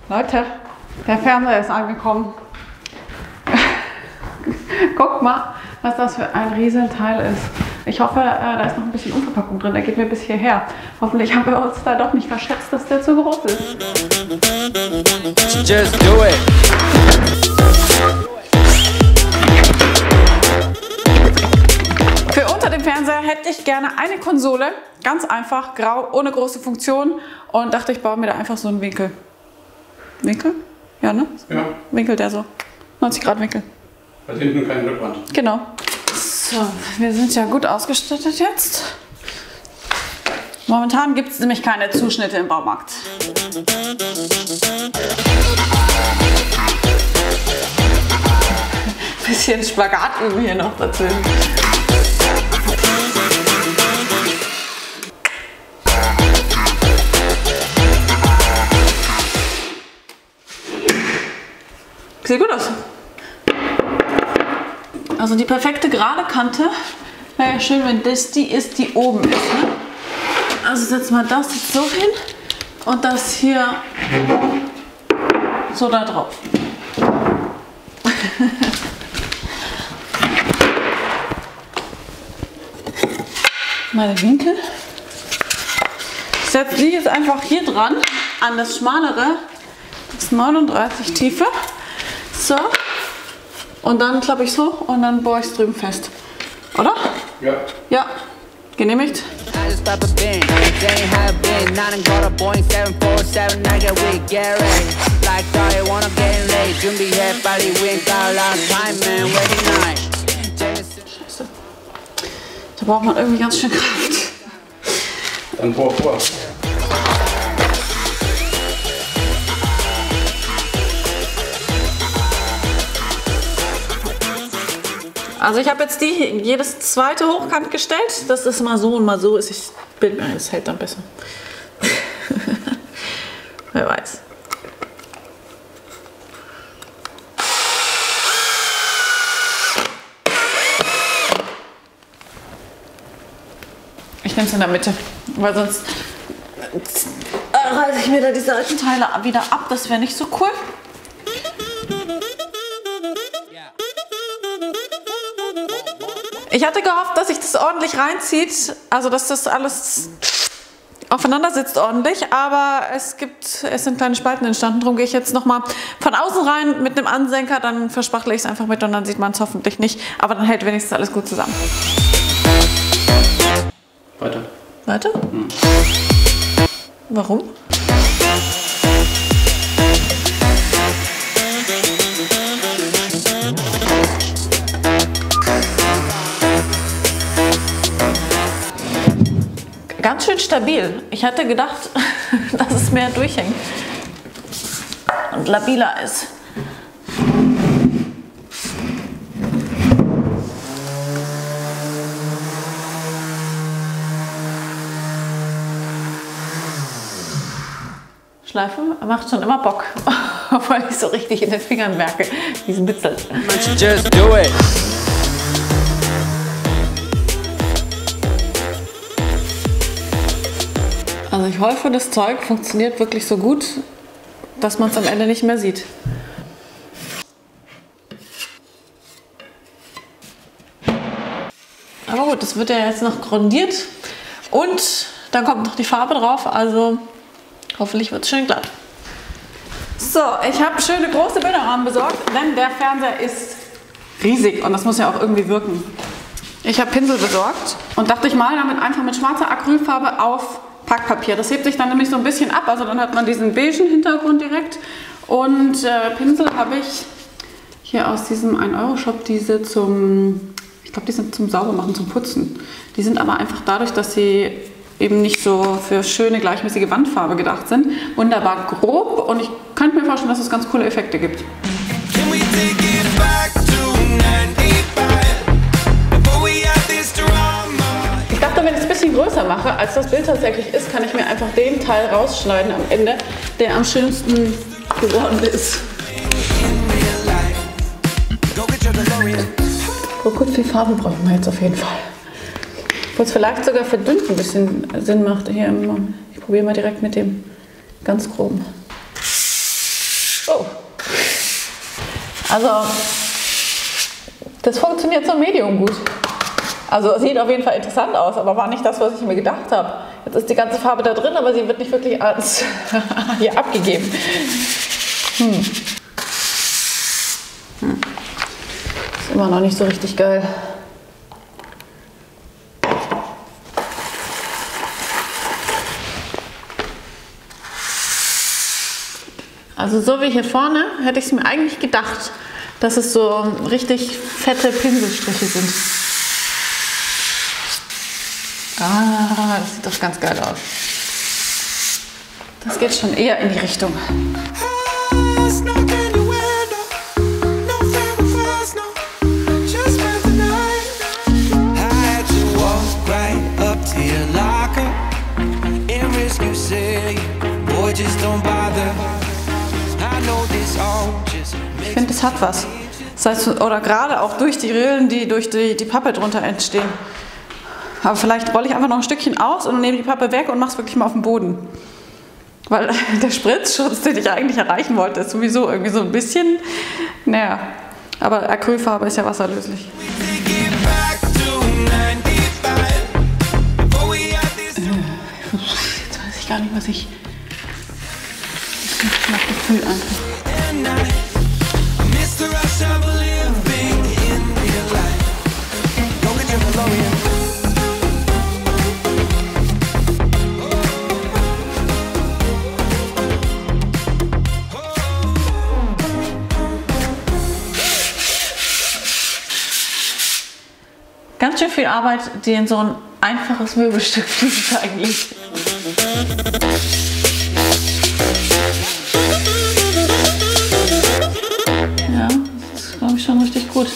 Leute, der Fernseher ist angekommen. Guckt mal, was das für ein Riesenteil ist. Ich hoffe, da ist noch ein bisschen Umverpackung drin. Der geht mir bis hierher. Hoffentlich haben wir uns da doch nicht verschätzt, dass der zu groß ist. Just do it. Für unter dem Fernseher hätte ich gerne eine Konsole. Ganz einfach, grau, ohne große Funktion. Und dachte, ich baue mir da einfach so einen Winkel. Winkel? Ja, ne? Ja. Winkel der so. 90 Grad Winkel. Hat hinten keine Rückwand. Genau. So, wir sind ja gut ausgestattet jetzt. Momentan gibt es nämlich keine Zuschnitte im Baumarkt. Bisschen Spagat üben hier noch dazwischen. Sieht gut aus. Also die perfekte gerade Kante wäre ja schön, wenn das die ist, die oben ist. Ne? Also setzen wir das jetzt so hin und das hier so da drauf. Meine Winkel. Ich setze die jetzt einfach hier dran an das schmalere, das 39 Tiefe. So. Und dann klappe ich so und dann bohre ich es drüben fest. Oder? Ja. Ja. Genehmigt. Scheiße. Da braucht man irgendwie ganz schön Kraft. Dann bohr vor. Also ich habe jetzt jedes zweite hochkant gestellt. Das ist mal so und mal so ist. Ich bilde mir, es hält dann besser. Wer weiß. Ich nehme es in der Mitte, weil sonst reiße ich mir da die Seitenteile wieder ab. Das wäre nicht so cool. Ich hatte gehofft, dass sich das ordentlich reinzieht, also dass das alles aufeinander sitzt ordentlich, aber es sind kleine Spalten entstanden. Darum gehe ich jetzt nochmal von außen rein mit einem Ansenker, dann verspachtle ich es einfach mit und dann sieht man es hoffentlich nicht, aber dann hält wenigstens alles gut zusammen. Weiter. Weiter? Hm. Warum? Ganz schön stabil. Ich hatte gedacht, dass es mehr durchhängt und labiler ist. Schleife macht schon immer Bock, obwohl ich so richtig in den Fingern merke, diesen Bitzel. Just do it. Also ich hoffe, das Zeug funktioniert wirklich so gut, dass man es am Ende nicht mehr sieht. Aber gut, das wird ja jetzt noch grundiert und dann kommt noch die Farbe drauf, also hoffentlich wird es schön glatt. So, ich habe schöne große Bilderrahmen besorgt, denn der Fernseher ist riesig und das muss ja auch irgendwie wirken. Ich habe Pinsel besorgt und dachte, ich male damit einfach mit schwarzer Acrylfarbe auf Packpapier. Das hebt sich dann nämlich so ein bisschen ab, also dann hat man diesen beigen Hintergrund direkt. Und Pinsel habe ich hier aus diesem 1-Euro-Shop, diese ich glaube, die sind zum Saubermachen, zum Putzen. Die sind aber einfach dadurch, dass sie eben nicht so für schöne, gleichmäßige Wandfarbe gedacht sind, wunderbar grob und ich könnte mir vorstellen, dass es ganz coole Effekte gibt. Ich dachte, wenn ich es ein bisschen größer mache, als das Bild tatsächlich ist, kann ich mir einfach den Teil rausschneiden am Ende, der am schönsten geworden ist. Oh, gut, viel Farbe brauchen wir jetzt auf jeden Fall. Wo es vielleicht sogar verdünnt ein bisschen Sinn macht. Hier, ich probiere mal direkt mit dem ganz groben. Also, das funktioniert so medium gut. Also, sieht auf jeden Fall interessant aus, aber war nicht das, was ich mir gedacht habe. Jetzt ist die ganze Farbe da drin, aber sie wird nicht wirklich als hier abgegeben. Ist immer noch nicht so richtig geil. Also so wie hier vorne hätte ich es mir eigentlich gedacht, dass es so richtig fette Pinselstriche sind. Ah, das sieht doch ganz geil aus. Das geht schon eher in die Richtung. Ich finde, es hat was. Das heißt, oder gerade auch durch die Rillen, die durch die Pappe drunter entstehen. Aber vielleicht rolle ich einfach noch ein Stückchen aus und nehme die Pappe weg und mache es wirklich mal auf den Boden. Weil der Spritzschutz, den ich eigentlich erreichen wollte, ist sowieso irgendwie so ein bisschen, naja, aber Acrylfarbe ist ja wasserlöslich. Jetzt weiß ich gar nicht, was ich... Das ist nach Gefühl einfach. Ganz schön viel Arbeit, die in so ein einfaches Möbelstück fließt eigentlich. Ja, das ist, glaube ich, schon richtig gut.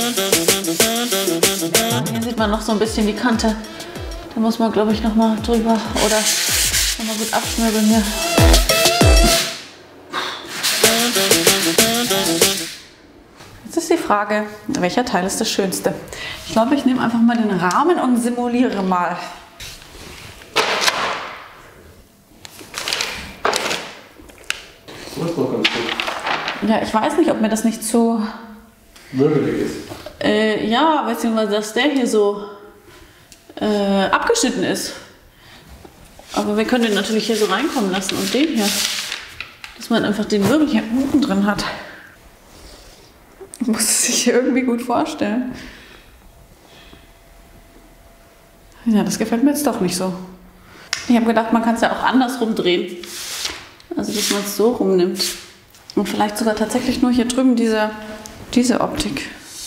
Hier sieht man noch so ein bisschen die Kante. Da muss man, glaube ich, noch mal drüber oder noch mal gut abschmöbeln hier. Jetzt ist die Frage, welcher Teil ist das schönste? Ich glaube, ich nehme einfach mal den Rahmen und simuliere mal. So ist doch ganz gut. Ja, ich weiß nicht, ob mir das nicht zu... Wirbelig ist. Ja, beziehungsweise dass der hier so abgeschnitten ist. Aber wir können den natürlich hier so reinkommen lassen und den hier. Dass man einfach den Wirbel hier unten drin hat. Muss es sich irgendwie gut vorstellen. Ja, das gefällt mir jetzt doch nicht so. Ich habe gedacht, man kann es ja auch andersrum drehen. Also, dass man es so rumnimmt. Und vielleicht sogar tatsächlich nur hier drüben diese Optik.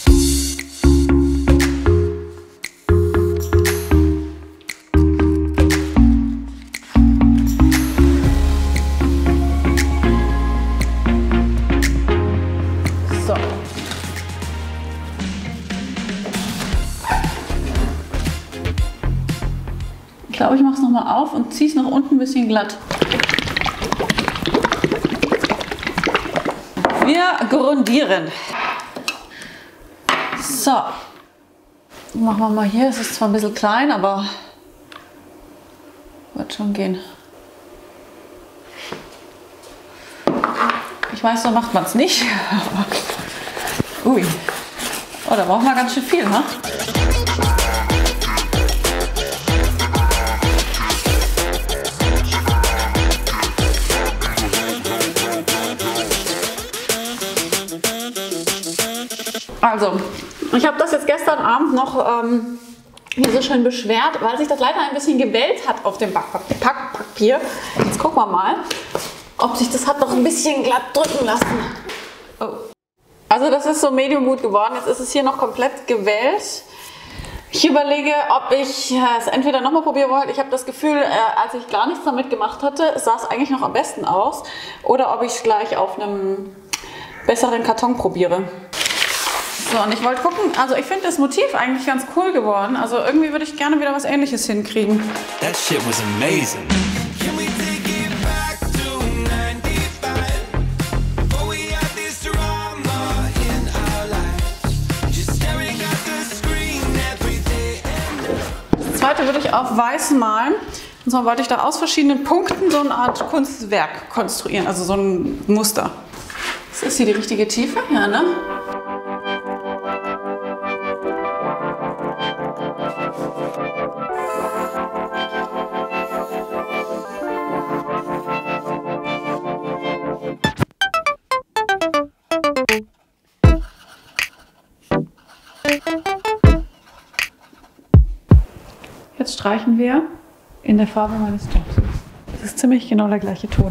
Ich glaube, ich mache es nochmal auf und ziehe es nach unten ein bisschen glatt. Wir grundieren. So. Machen wir mal hier. Es ist zwar ein bisschen klein, aber wird schon gehen. Ich weiß, so macht man es nicht. Ui. Oh, da brauchen wir ganz schön viel, ne? Also, ich habe das jetzt gestern Abend noch hier so schön beschwert, weil sich das leider ein bisschen gewellt hat auf dem Backpapier. Jetzt gucken wir mal, ob sich das hat noch ein bisschen glatt drücken lassen. Oh. Also das ist so medium gut geworden. Jetzt ist es hier noch komplett gewellt. Ich überlege, ob ich es entweder nochmal probieren wollte. Ich habe das Gefühl, als ich gar nichts damit gemacht hatte, sah es eigentlich noch am besten aus. Oder ob ich es gleich auf einem besseren Karton probiere. So, und ich wollte gucken, also ich finde das Motiv eigentlich ganz cool geworden. Also irgendwie würde ich gerne wieder was Ähnliches hinkriegen. That shit was amazing. Das zweite würde ich auf weiß malen. Und zwar wollte ich da aus verschiedenen Punkten so eine Art Kunstwerk konstruieren, also so ein Muster. Das Ist hier die richtige Tiefe? Ja, ne? Jetzt streichen wir in der Farbe meines Jobs. Das ist ziemlich genau der gleiche Ton.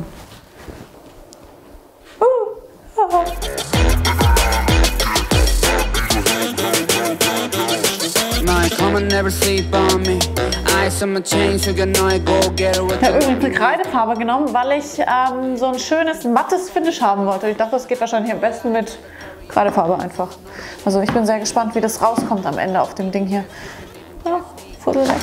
Ich habe übrigens eine Kreidefarbe genommen, weil ich so ein schönes mattes Finish haben wollte. Ich dachte, das geht wahrscheinlich am besten mit Kreidefarbe einfach. Also ich bin sehr gespannt, wie das rauskommt am Ende auf dem Ding hier. Ja, Viertel weg.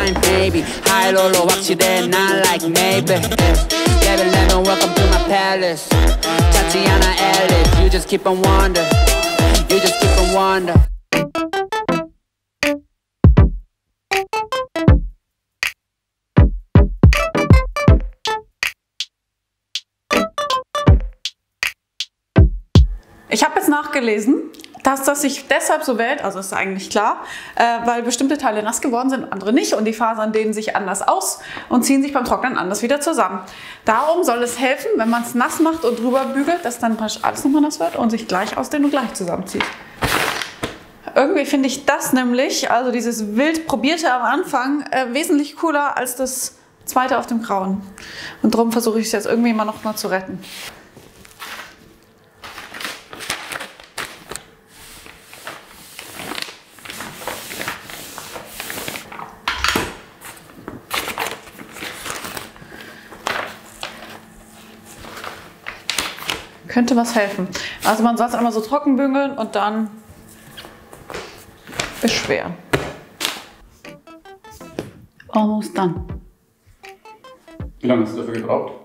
Ich habe jetzt nachgelesen, dass das sich deshalb so wählt, also ist eigentlich klar, weil bestimmte Teile nass geworden sind, andere nicht und die Fasern dehnen sich anders aus und ziehen sich beim Trocknen anders wieder zusammen. Darum soll es helfen, wenn man es nass macht und drüber bügelt, dass dann alles nochmal nass wird und sich gleich ausdehnt und gleich zusammenzieht. Irgendwie finde ich das nämlich, also dieses wild probierte am Anfang, wesentlich cooler als das zweite auf dem Grauen. Und darum versuche ich es jetzt irgendwie mal noch mal zu retten. Könnte was helfen. Also man soll es einmal so trocken bügeln und dann ist schwer. Almost done. Wie lange hast du dafür gebraucht?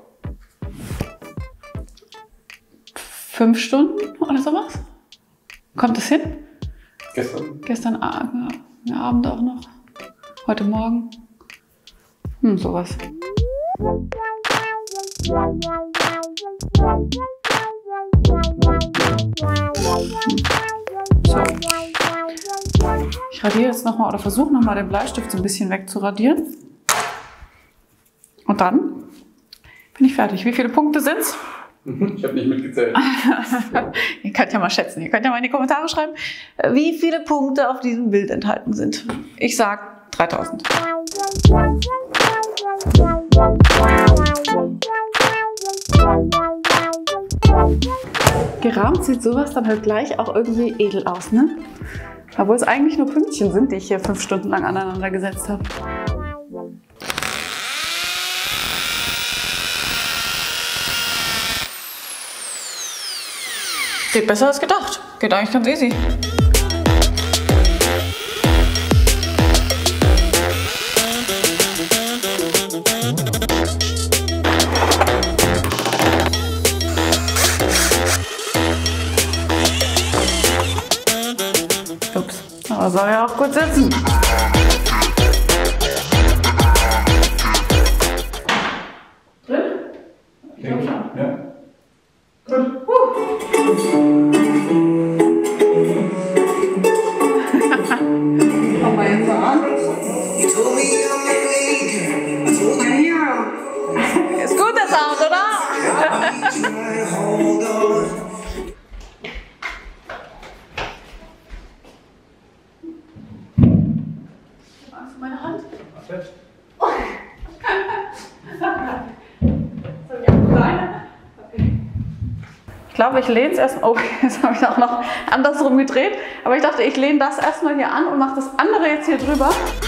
5 Stunden oder sowas? Kommt das hin? Gestern? Gestern Abend auch noch. Heute Morgen. Sowas. So. Ich radiere jetzt nochmal oder versuche nochmal den Bleistift so ein bisschen wegzuradieren. Und dann bin ich fertig. Wie viele Punkte sind es? Ich habe nicht mitgezählt. Ihr könnt ja mal schätzen. Ihr könnt ja mal in die Kommentare schreiben, wie viele Punkte auf diesem Bild enthalten sind. Ich sage 3000. Gerahmt sieht sowas dann halt gleich auch irgendwie edel aus, ne? Obwohl es eigentlich nur Pünktchen sind, die ich hier 5 Stunden lang aneinander gesetzt habe. Geht besser als gedacht. Geht eigentlich ganz easy. Ups, aber soll ja auch gut sitzen. Drin? Ich glaube schon. Ja. Gut. Komm mal jetzt mal an. Ist gut der Sound, oder? Meine Hand? Ich glaube, ich lehne es erst. Oh, jetzt habe ich auch noch andersrum gedreht. Aber ich dachte, ich lehne das erstmal hier an und mache das andere jetzt hier drüber.